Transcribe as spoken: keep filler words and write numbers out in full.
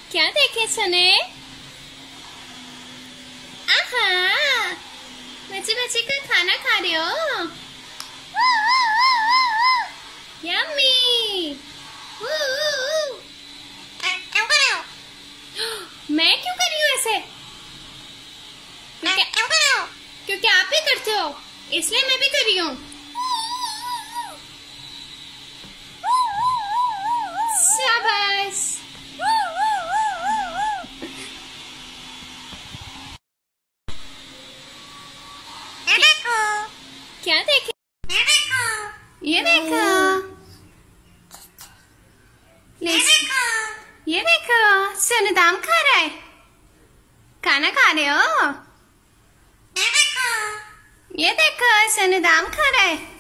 क्या देखे सने? आहा, बच्चे बच्चे का खाना खा रहे हो? यम्मी। मैं क्यों कर रही हूँ ऐसे? क्योंकि, क्योंकि आप भी करते हो, इसलिए मैं भी कर रही हूँ। शाबाश। क्या देखे? ये देखो, ये देखो, सोनू दाम खा रहा है। खाना खा रहे हो? ये देखो, सोनू दाम खा रहा है।